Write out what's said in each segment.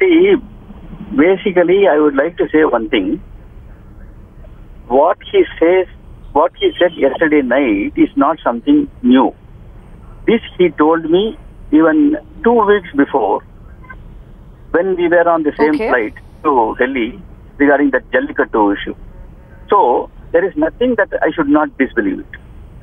See, basically, I would like to say one thing. What he said yesterday night is not something new. This he told me even 2 weeks before when we were on the same flight to Delhi regarding the Jallikattu issue. So, there is nothing that I should not disbelieve it.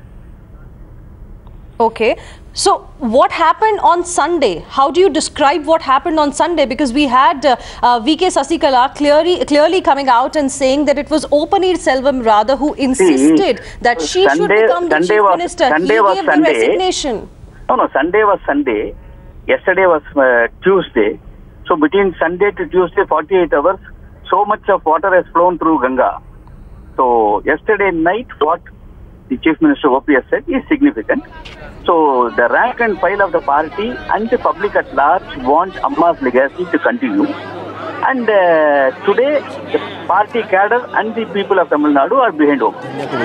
Okay. So, what happened on Sunday? How do you describe what happened on Sunday? Because we had VK Sasikala clearly coming out and saying that it was O Paneerselvam rather who insisted that she should become the Chief Minister. He gave the resignation. No, Sunday was Sunday. Yesterday was Tuesday. So, between Sunday to Tuesday, 48 hours, so much of water has flown through Ganga. So, yesterday night, what the Chief Minister OPS said is significant. So, the rank and file of the party and the public at large want Amma's legacy to continue. And today, the party cadre and the people of Tamil Nadu are behind OPS.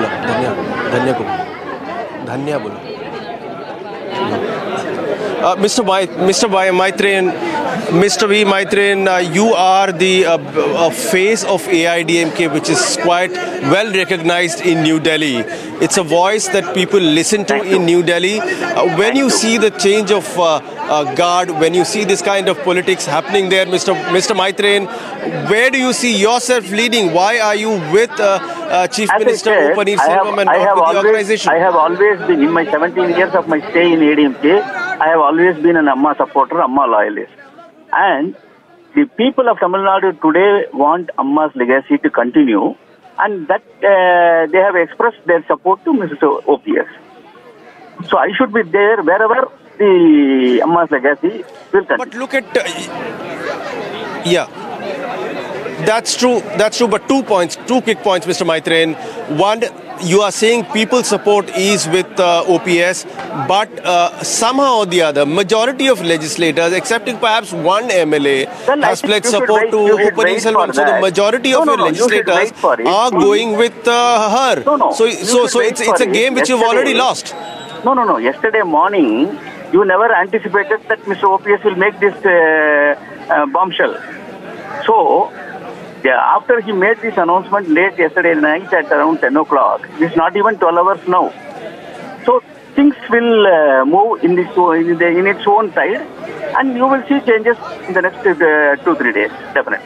Mr. V. Maitreyan, you are the face of AIDMK, which is quite well recognized in New Delhi. It's a voice that people listen to in New Delhi. When you see the change of guard, when you see this kind of politics happening there, Mr. Maitreyan, where do you see yourself leading? Why are you with Chief Minister O Paneerselvam and not with the organization? I have always been, in my 17 years of my stay in AIDMK, I have always been an Amma supporter, Amma loyalist. And the people of Tamil Nadu today want Amma's legacy to continue, and that they have expressed their support to Mr. OPS. So I should be there wherever the Amma's legacy will continue. But look at, yeah, that's true. But 2 quick points, Mr. Maitreyan. One, you are saying people's support is with OPS, but somehow or the other, majority of legislators, excepting perhaps one MLA, has pledged support to O Paneerselvam. So the majority of your legislators are going with her. So it's a game which you've already lost. No. Yesterday morning, you never anticipated that Mr. OPS will make this bombshell. So, after he made this announcement late yesterday night at around 10 o'clock, it's not even 12 hours now. So things will move in its own tide, and you will see changes in the next 2-3 days, definitely.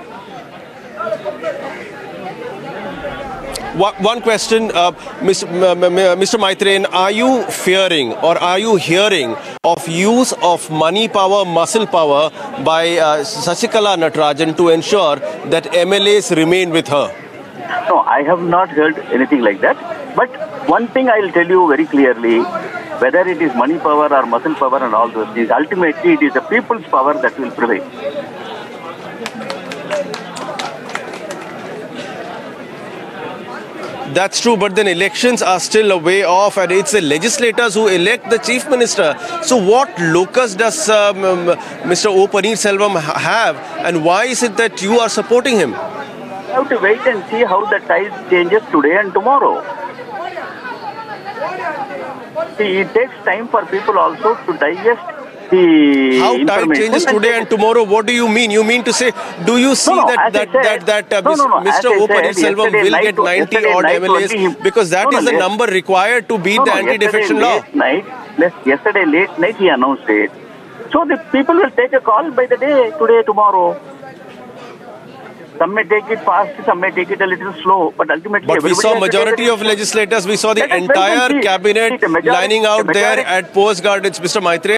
One question, Mr. Maitreyan, are you fearing or are you hearing of use of money power, muscle power by Sasikala Natarajan to ensure that MLAs remain with her? No, I have not heard anything like that. But one thing I will tell you very clearly, whether it is money power or muscle power and all those things, ultimately it is the people's power that will prevail. That's true, but then elections are still a way off, and it's the legislators who elect the Chief Minister. So what locus does Mr. O Paneerselvam have, and why is it that you are supporting him? We have to wait and see how the tide changes today and tomorrow. See, it takes time for people also to digest the how tide changes today and tomorrow? What do you mean? You mean to say, do you see that Mr. O Paneerselvam will get 90 odd MLAs, because that is the number required to beat the anti-defection law? Yesterday late night he announced it. So the people will take a call by the day, today, tomorrow. Some may take it fast, some may take it a little slow, but ultimately... But we saw majority of legislators, we saw the entire cabinet lining out there at Post Gardens, Mr. Maitreyan.